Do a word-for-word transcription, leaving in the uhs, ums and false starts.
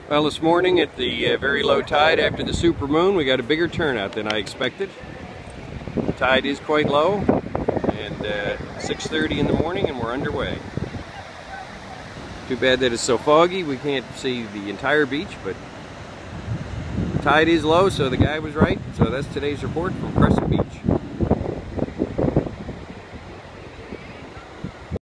Well, this morning at the uh, very low tide after the super moon, we got a bigger turnout than I expected. The tide is quite low, and uh, six thirty in the morning, and we're underway. Too bad that it's so foggy we can't see the entire beach, but the tide is low, so the guy was right. So that's today's report from Crescent Beach.